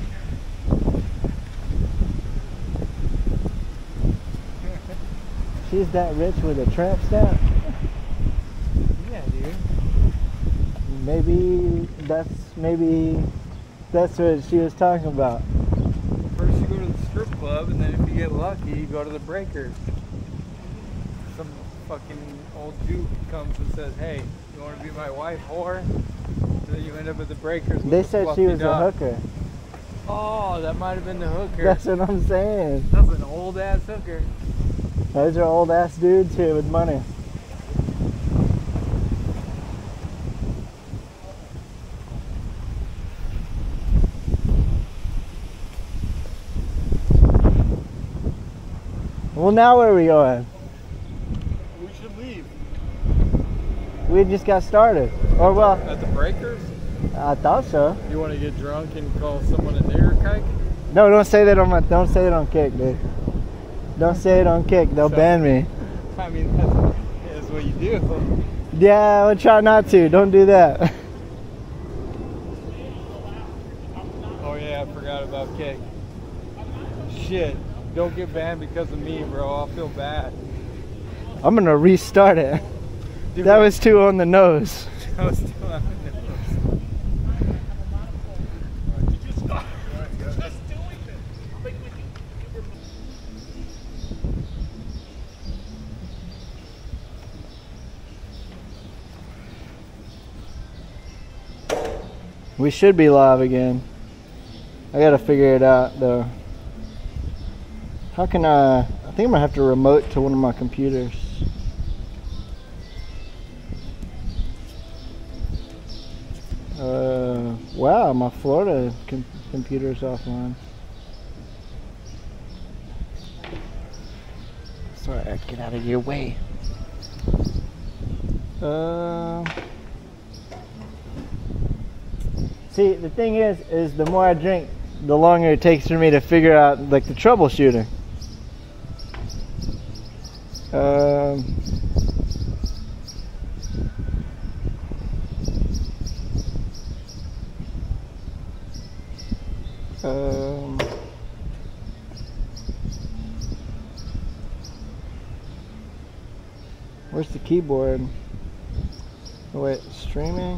She's that rich with a tramp stamp? Yeah, dude. Maybe that's maybe that's what she was talking about. First you go to the strip club, and then if you get lucky, you go to the breakers. Some fucking old dude comes and says, "Hey, you want to be my wife, whore?" And then you end up at the breakers. With They the said she fluffy was a dog. hooker. Oh, that might have been the hooker. That's what I'm saying. That's an old ass hooker. Those are old ass dudes here with money. Well, now where are we going? We should leave. We just got started. Or well, At the breakers? I thought so. You want to get drunk and call someone a nigger kike? No, don't say that on my. Don't say it on Kick, dude. Don't say it on Kick. They'll So- ban me. I mean, that's, that's what you do. Yeah, we'll try not to. Don't do that. Oh yeah, I forgot about cake. Shit, don't get banned because of me, bro. I'll feel bad. I'm gonna restart it. Dude, That was too on the nose. I was still on my nose. We should be live again. I gotta figure it out though. How can I? I think I'm gonna have to remote to one of my computers. Uh, wow, my Florida com computer's offline. Sorry, I get out of your way. Uh. See, the thing is, is the more I drink, the longer it takes for me to figure out like the troubleshooting. Um, um, where's the keyboard? Oh, wait, streaming?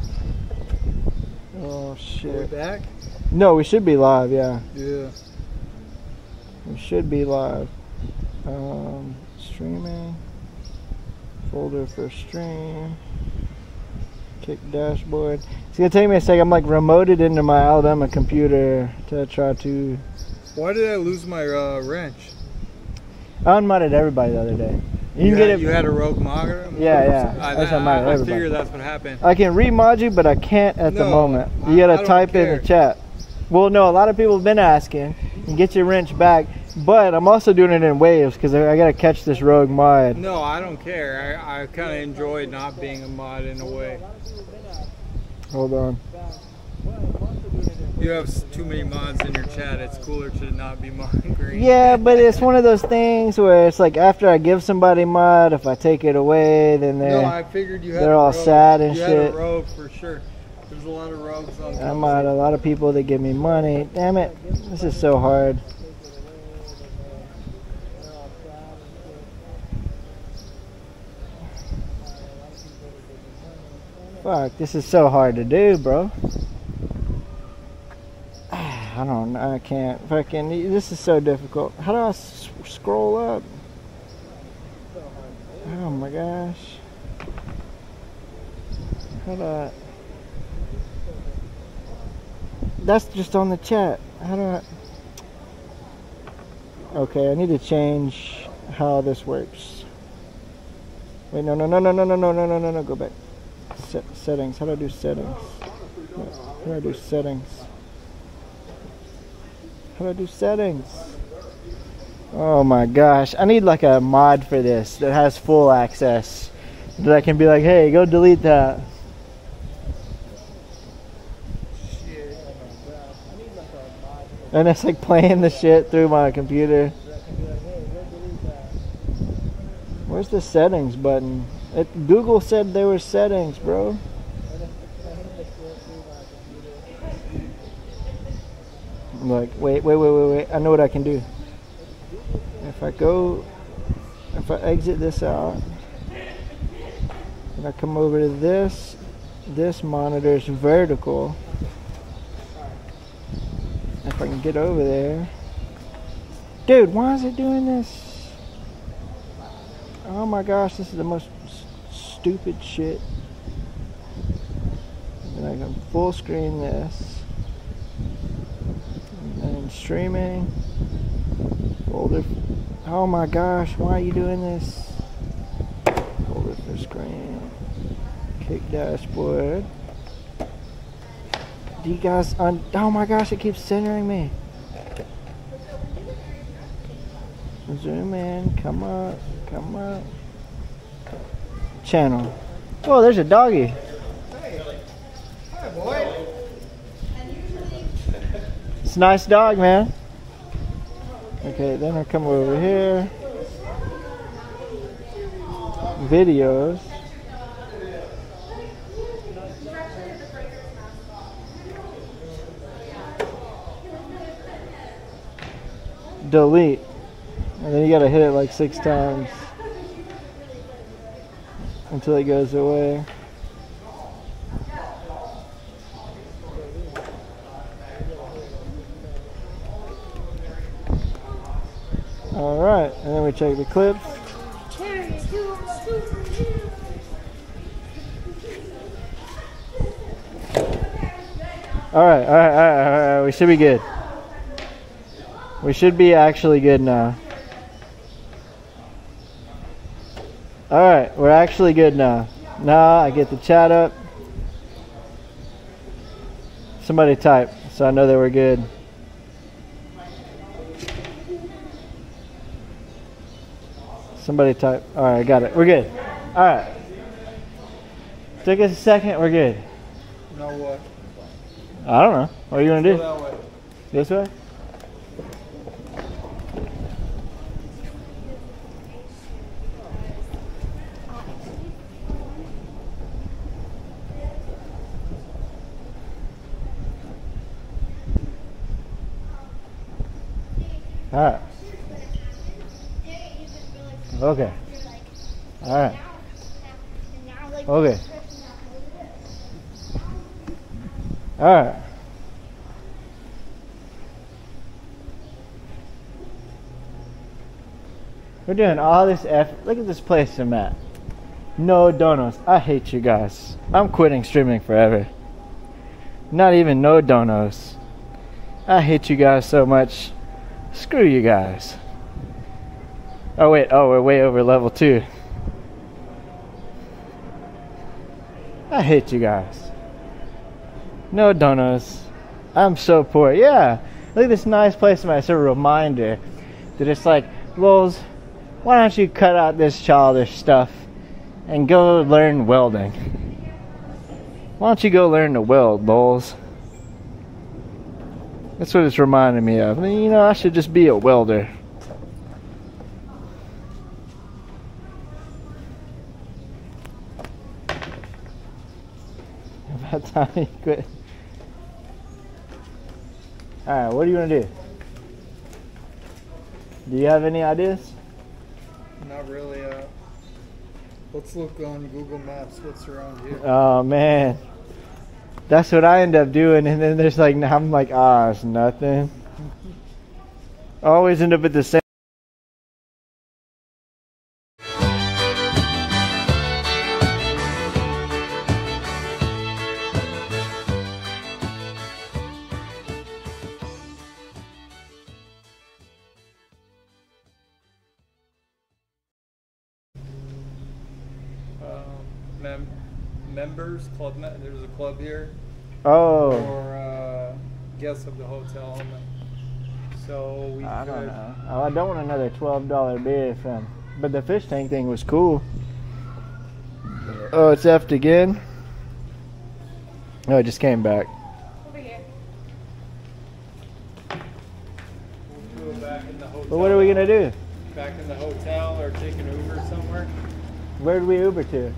Oh Are we shit. back? No, we should be live, yeah. Yeah. We should be live. Um, streaming. Folder for stream. Kick dashboard. It's gonna take me a second. I'm like remoted into my Alabama computer to try to. Why did I lose my uh, wrench? I unmodded everybody the other day. You, You can had, get it. you had a rogue monitor? Yeah, yeah. I, That's I, unmodded I, I everybody. figured that's what happened. I can remod you, but I can't at the No, moment. You I- gotta I don't type in care. the chat. Well, no, a lot of people have been asking. You get your wrench back, but I'm also doing it in waves because I, I gotta catch this rogue mod. No, I don't care. I, I kind of enjoy not being a mod in a way. Hold on. You have s- too many mods in your chat. It's cooler to not be mod green. Yeah, but it's one of those things where it's like after I give somebody mod, if I take it away, then they're No, I figured you had they're a all rogue. sad and you shit. had a rogue for sure. There's a lot of rogues on I'm out a lot of people that give me money. Damn it, this is so hard. Fuck, this is so hard to do, bro. I don't know, I can't. Fucking, this is so difficult. How do I s scroll up? Oh my gosh. How do I? That's just on the chat. How do I? Okay, I need to change how this works. Wait, no, no, no, no, no, no, no, no, no, no, no, go back. Set, settings, how do I do settings? How do I do settings? How do I do settings? Oh my gosh, I need like a mod for this that has full access. That I can be like, hey, go delete that. And it's like playing the shit through my computer. Where's the settings button? It, Google said there were settings, bro. I'm like, wait, wait, wait, wait, wait. I know what I can do. If I go, if I exit this out, and I come over to this, this monitor's vertical. If I can get over there. Dude, why is it doing this? Oh my gosh, this is the most stupid shit. And I can full screen this. And streaming. Folder. Oh my gosh, why are you doing this? Folder for screen. Kick dashboard. Do you guys un- oh my gosh, it keeps centering me. Zoom in, come up, come up. Channel. Oh, there's a doggy. Hey. Hi, boy. It's a nice dog, man. Okay, then I come over here. Videos. Delete. And then you gotta hit it like six times until it goes away. Alright, and then we check the clips. Alright, alright, alright, alright, we should be good. We should be actually good now. Alright, we're actually good now. Now I get the chat up. Somebody type so I know that we're good. Somebody type. Alright, I got it. We're good. Alright. Took us a second, we're good. Now what? I don't know. What are you gonna do? Go that way. This way? Alright. Okay. Alright. Okay. Alright. We're doing all this effort. Look at this place I'm at. No donos. I hate you guys. I'm quitting streaming forever. Not even no donos. I hate you guys so much. Screw you guys. Oh wait, oh we're way over level two. I hate you guys. No donos. I'm so poor. Yeah. Look at this nice place. It's a reminder that it's like, Loulz, why don't you cut out this childish stuff and go learn welding? Why don't you go learn to weld, Loulz? That's what it's reminding me of. I mean, you know, I should just be a welder. About time you quit. Alright, what do you want to do? Do you have any ideas? Not really. Uh, let's look on Google Maps. What's around here? Oh man, that's what I end up doing, and then there's like, I'm like, ah, it's nothing. I always end up at the same. members club. Me- there's a club here Oh, for uh, guests of the hotel only. So we I could. don't know. Oh, I don't want another twelve dollar beer from. But the fish tank thing was cool. Oh, it's effed again. Oh, it just came back. Over here. We'll do it back in the hotel. But what are we gonna do? Back in the hotel or take an Uber somewhere. Where did we Uber to?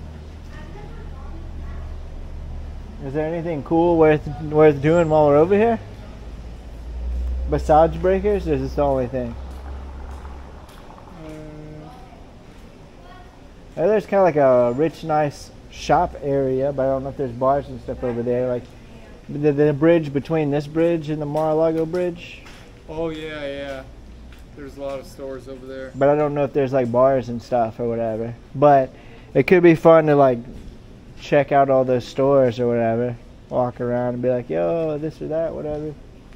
Is there anything cool worth worth doing while we're over here? Besides breakers, or is this the only thing? Um, Oh, there's kind of like a rich, nice shop area, but I don't know if there's bars and stuff over there. Like the, the bridge between this bridge and the Mar-a-Lago bridge. oh yeah, yeah. There's a lot of stores over there. But I don't know if there's like bars and stuff or whatever. But it could be fun to like check out all those stores or whatever. Walk around and be like, yo, this or that, whatever.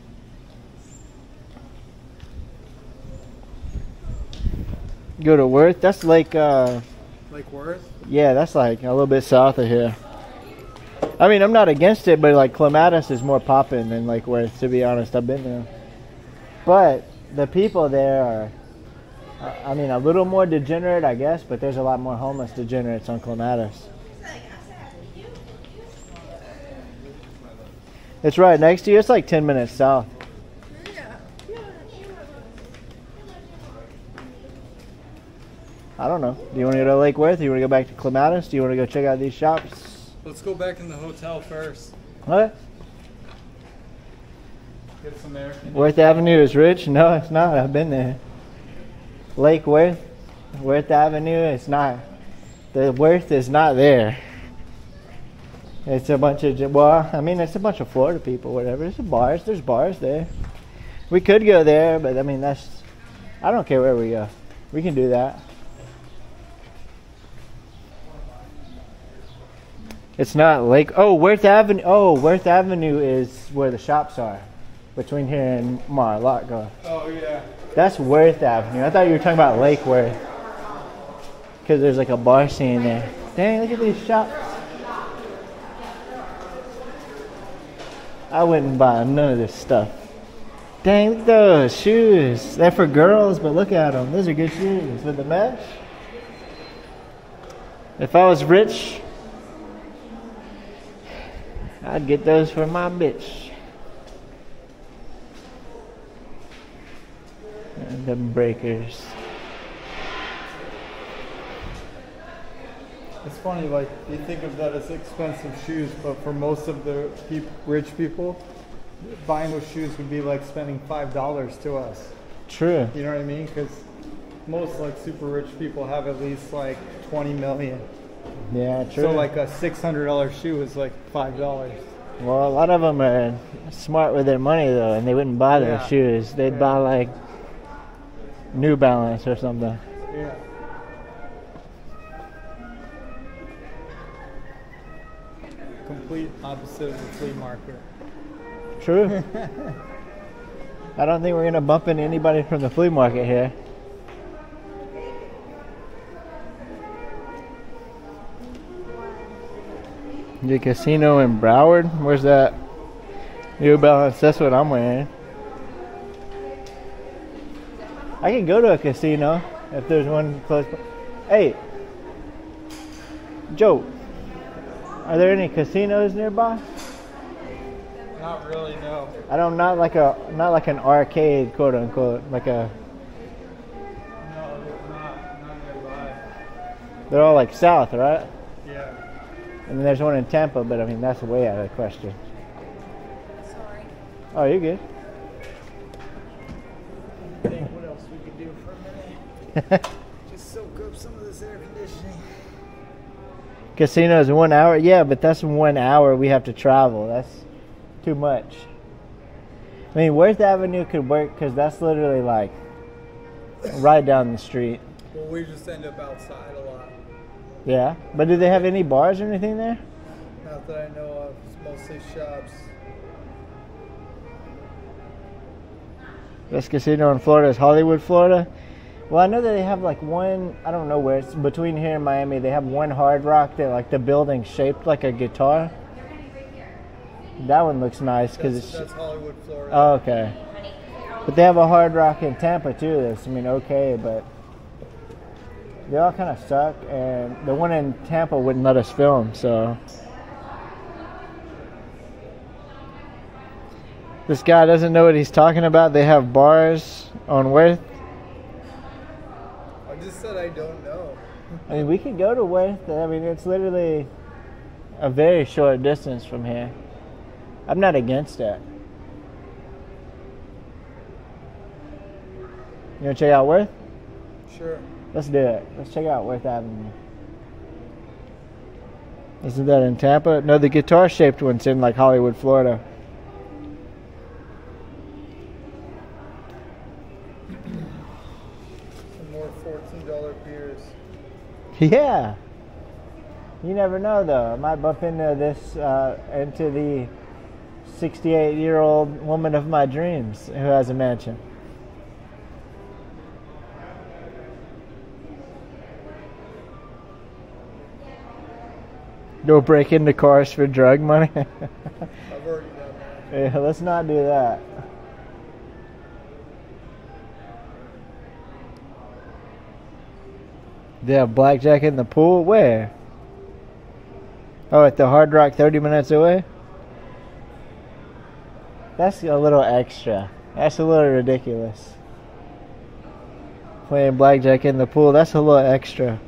Go to Worth. That's like, uh, Lake Worth? yeah, that's like a little bit south of here. I mean, I'm not against it, but like Clematis is more poppin' than Lake Worth, to be honest. I've been there. But the people there are, uh, I mean, a little more degenerate, I guess, but there's a lot more homeless degenerates on Clematis. It's right next to you. It's like ten minutes south. I don't know. Do you want to go to Lake Worth? Do you want to go back to Clematis? Do you want to go check out these shops? Let's go back in the hotel first. What? Get some air. Worth Avenue is rich? No, it's not. I've been there. Lake Worth? Worth Avenue? It's not. The Worth is not there. It's a bunch of, well, I mean, it's a bunch of Florida people, whatever. There's bars. There's bars there. We could go there, but I mean, that's, I don't care where we go. We can do that. It's not Lake, oh, Worth Avenue. Oh, Worth Avenue is where the shops are. Between here and Mar-a-Lago. Oh yeah. That's Worth Avenue. I thought you were talking about Lake Worth. Because there's like a bar scene there. Dang, look at these shops. I wouldn't buy none of this stuff. Dang, look at those shoes. They're for girls, but look at them. Those are good shoes with the mesh. If I was rich, I'd get those for my bitch. And the breakers. It's funny, like, you think of that as expensive shoes, but for most of the peop rich people, buying those shoes would be like spending five dollars to us. True. You know what I mean? Because most, like, super rich people have at least, like, twenty million. Yeah, true. So, like, a six hundred dollar shoe is, like, five dollars. Well, a lot of them are smart with their money, though, and they wouldn't buy Yeah. those shoes. They'd Yeah. buy, like, New Balance or something. Yeah. Complete opposite of the flea market. True. I don't think we're going to bump into anybody from the flea market here. The casino in Broward? Where's that? New Balance, that's what I'm wearing. I can go to a casino if there's one close by. Hey, Joe, are there any casinos nearby? Not really, no. I don't, not like a, not like an arcade, quote unquote, like a. No, there's not, not nearby. They're all like south, right? Yeah. And then there's one in Tampa, but I mean that's way out of the question. Sorry. Oh, you're good. I think what else we could do for a minute? Just soak up some of this air conditioning. Casinos in one hour, yeah, but that's one hour we have to travel. That's too much. I mean, Worth Avenue could work because that's literally like right down the street. Well, we just end up outside a lot. Yeah, but do they have any bars or anything there? Not that I know of. It's mostly shops. Best casino in Florida is Hollywood, Florida. Well, I know that they have like one, I don't know where, it's between here and Miami, they have one Hard Rock that like the building's shaped like a guitar. That one looks nice because That's, it's... that's Hollywood, Florida. Oh, okay. But they have a Hard Rock in Tampa too that's, I mean, okay, but they all kind of suck, and the one in Tampa wouldn't let us film, so... This guy doesn't know what he's talking about. They have bars on Worth. I just said I don't know. I mean, we could go to Worth. I mean, it's literally a very short distance from here. I'm not against that. You want to check out Worth? Sure. Let's do it. Let's check out Worth Avenue. Isn't that in Tampa? No, the guitar-shaped one's in like Hollywood, Florida. Some more fourteen dollar beers. Yeah. You never know, though. I might bump into this, uh, into the sixty-eight-year-old woman of my dreams who has a mansion. Go break into cars for drug money? I've already done that. Yeah, let's not do that. They have blackjack in the pool? Where? Oh, at the Hard Rock thirty minutes away? That's a little extra. That's a little ridiculous. Playing blackjack in the pool, that's a little extra.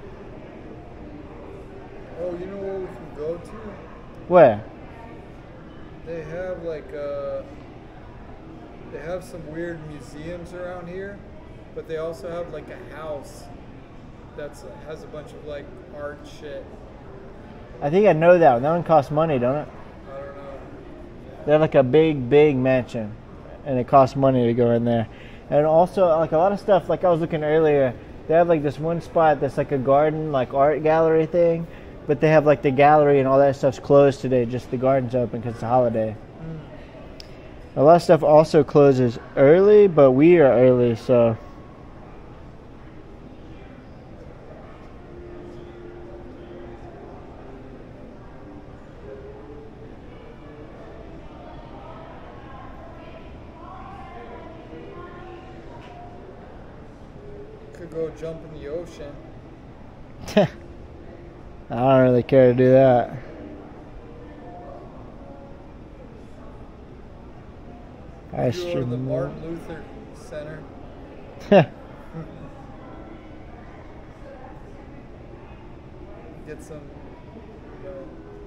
Oh, you know where we can go to? Where? They have like uh they have some weird museums around here, but they also have like a house that's has a bunch of like art shit. I think I know that one. That one costs money, don't it? I don't know. They have like a big, big mansion, and it costs money to go in there. And also, like a lot of stuff, like I was looking earlier, they have like this one spot that's like a garden, like art gallery thing, but they have like the gallery and all that stuff's closed today, just the garden's open because it's a holiday. Mm. A lot of stuff also closes early, but we are early, so... Could go jump in the ocean. I don't really care to do that. I Go to the Martin Luther Center. Get some, you know,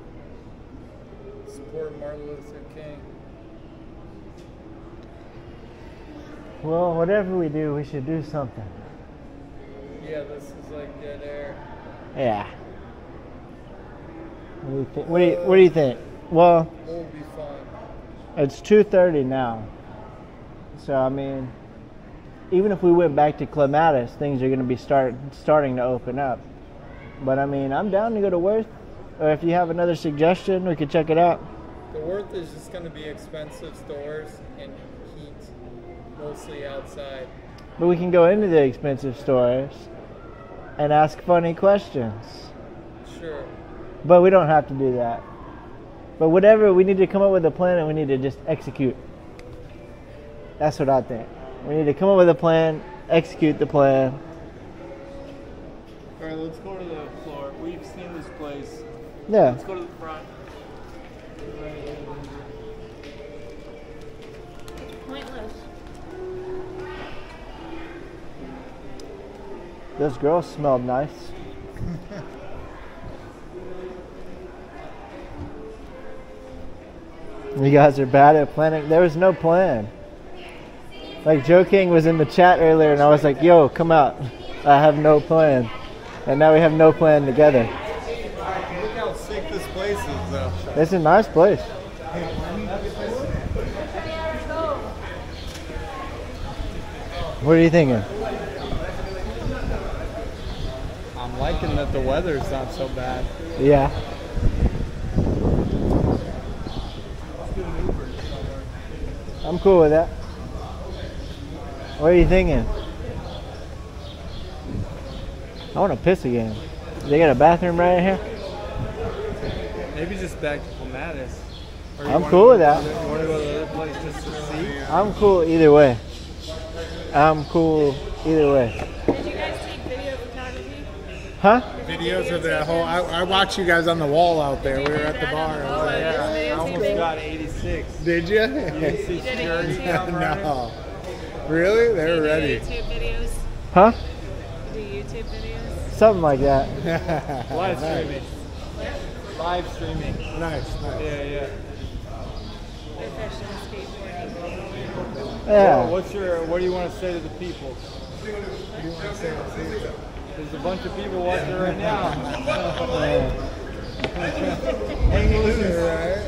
support Martin Luther King. Well, whatever we do, we should do something. Yeah, this is like dead air. Yeah. What do you think? What do you, what do you think? Well, What would be fun? it's two thirty now. So, I mean, even if we went back to Clematis, things are going to be start starting to open up. But, I mean, I'm down to go to Worth. Or if you have another suggestion, we could check it out. The Worth is just going to be expensive stores and heat, mostly outside. But we can go into the expensive stores and ask funny questions. Sure. But we don't have to do that. But whatever, we need to come up with a plan and we need to just execute. That's what I think. We need to come up with a plan, execute the plan. Alright, let's go to the floor. We've seen this place. Yeah. Let's go to the front. Pointless. Those girls smelled nice. You guys are bad at planning. There was no plan. Like JoeKing was in the chat earlier and I was like, yo, come out. I have no plan. And now we have no plan together. Look how sick this place is, though. It's a nice place. What are you thinking? I'm liking that the weather's not so bad. Yeah. I'm cool with that. What are you thinking? I want to piss again. They got a bathroom right here? Maybe just back to Clematis. Or you I'm wanna cool go with to that. the other- You want to go to the other place just to see? I'm cool either way. I'm cool either way. Did you guys take video photography? Huh? Videos of that whole. I, I watched you guys on the wall out there. We were at the bar. Oh, Like, Yeah, I almost videotaping? got eighty-six. did you? You didn't see security come running? No. Really? They were Do ready. YouTube videos? Huh? Do YouTube videos? Something like that. Live streaming. Live streaming. Nice, nice. Yeah, yeah. Professional skateboarding. Yeah. So what's your? What do you want to say to the people? What do you want to say? There's a bunch of people watching right now. Yeah. Hang loose. Right.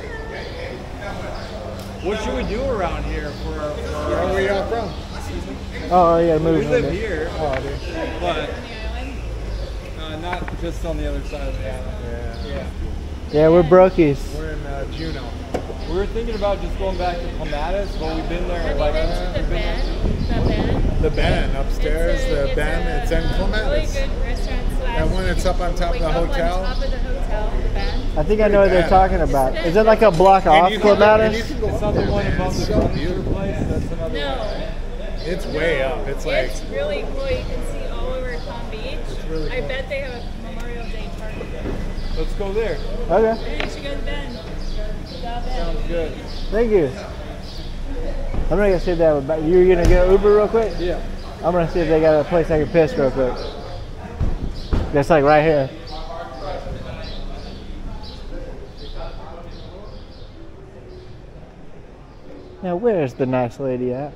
What should we do around here for? Where for are we all from? Oh, yeah, we moving. live here, Oh, dude. but uh, not just on the other side of the island. Yeah. Yeah. Yeah, we're brokies. We're in uh, Juneau. We were thinking about just going back to Clematis, but we've been there Have you like. been to the Ben? The Ben? The Ben upstairs. It's a- the Ben. a, It's in um, Clematis. Really good restaurant slash. That one that's up on top of like the up hotel. on top of the hotel, the Ben. I think I know what they're bad. talking about. Is it like a block And off you can- and you Clematis? can go It's up not the there, one man. above It's the so furniture beautiful. place. That's another No, one. It's way up. It's like it's really cool. You can see all over Palm Beach. really I cool. bet they have a Memorial Day party there. Let's go there. Okay. Maybe you should go to Ben. The Ben. Sounds good. Thank you. I'm gonna go see if they have a. ba- You're gonna go Uber real quick? Yeah. I'm gonna see if they got a place I can piss real quick. That's like right here. Now, where's the nice lady at?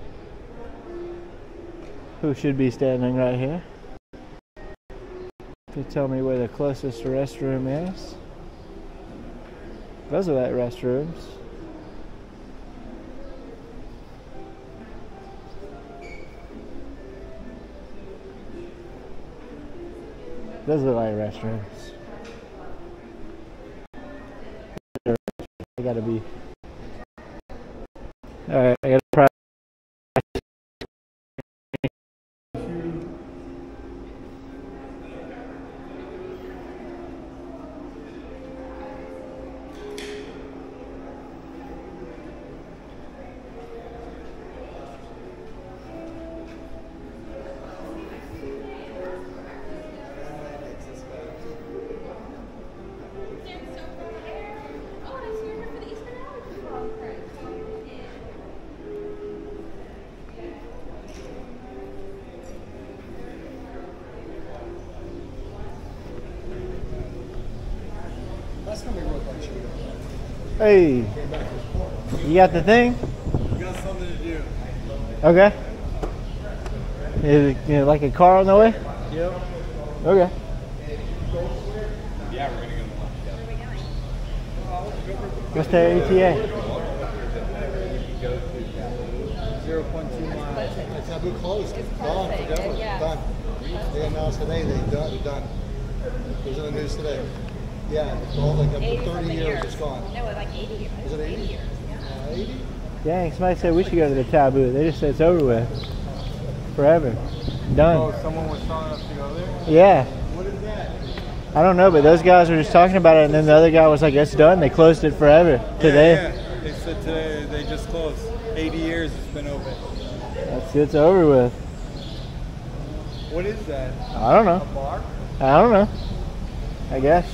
Who should be standing right here? To tell me where the closest restroom is. Those are like restrooms. Those are like restrooms. They gotta be. Alright, I gotta try. that's gonna be real fun. Shoot. Hey, you got the thing? We got something to do. Okay. Is it, you know, like a car on the way? Yep. Okay. Yeah, we're gonna go. What's the A T A? zero point two miles. Taboo closed. Gone forever. yeah. Done. They announced today they're done. They're done. It was in the news today. Yeah, it's all like up to thirty years. It's gone. No, like eighty years. Is it eighty? years. Uh, eighty? Dang, somebody said we should go to the Taboo. They just said it's over with. Forever. Oh, Done. someone was telling us to go there? Yeah. What is that? I don't know, but those guys were just talking about it, and then the other guy was like, it's done. They closed it forever. Today. Yeah, yeah. They said today they just closed. eighty years it's been open. That's it's over with. What is that? I don't A know. bar? I don't know. I guess.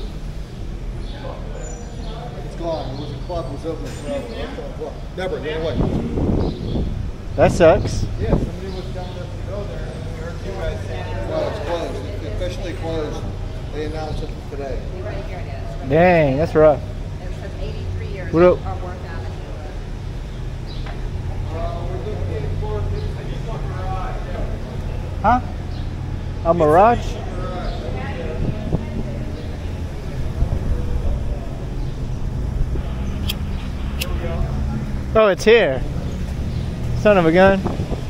It's gone. It was a club. It was open forever. Never. Get away. That sucks. Yeah, somebody was telling us to go there, and we heard you guys saying No, it's closed. It's officially closed. They announced it today. Right here it is. Dang, that's rough. It says eighty-three years What up? are worth out. Huh? A Mirage? Oh, it's here. Son of a gun.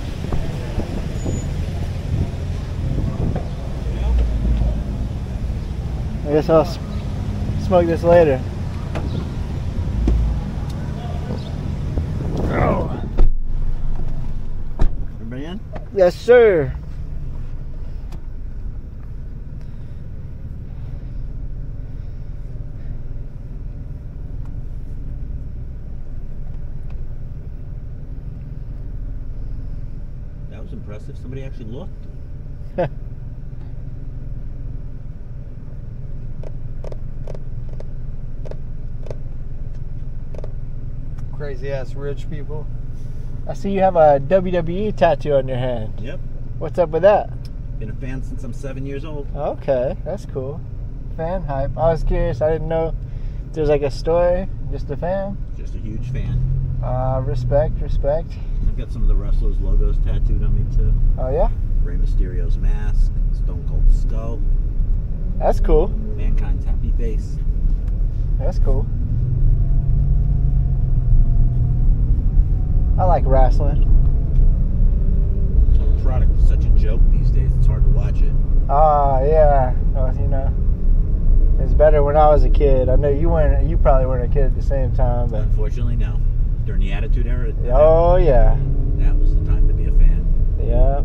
I guess I'll s- smoke this later. Oh. Everybody in? Yes, sir. was impressive. Somebody actually looked. Crazy ass rich people. I see you have a W W E tattoo on your hand. Yep. What's up with that? Been a fan since I'm seven years old. Okay, that's cool. Fan hype. I was curious. I didn't know if there's like a story. Just a fan. Just a huge fan. Uh, respect, respect. I've got some of the wrestlers' logos tattooed on me too. Oh yeah? Rey Mysterio's mask, Stone Cold's skull, That's cool. Mankind's happy face. That's cool. I like wrestling. The product is such a joke these days, it's hard to watch it. Ah, yeah. Well, you know, it's better when I was a kid. I know you weren't. You probably weren't a kid at the same time, but Unfortunately, no. During the Attitude Era, that, oh yeah, that was the time to be a fan. yeah.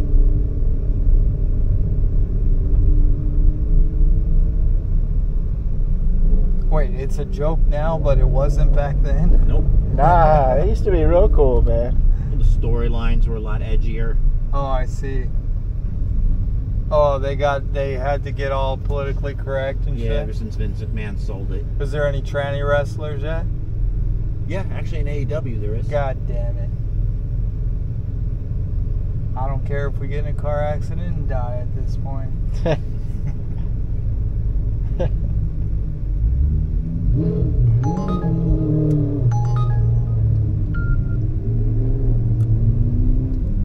Wait, it's a joke now, but it wasn't back then? Nope. Nah, it used to be real cool, man. Well, the storylines were a lot edgier. Oh, I see. Oh, they got they had to get all politically correct and Yeah, shit. ever since Vince McMahon sold it. Was there any tranny wrestlers yet? Yeah, actually in A E W there is. God damn it. I don't care if we get in a car accident and die at this point. Woo.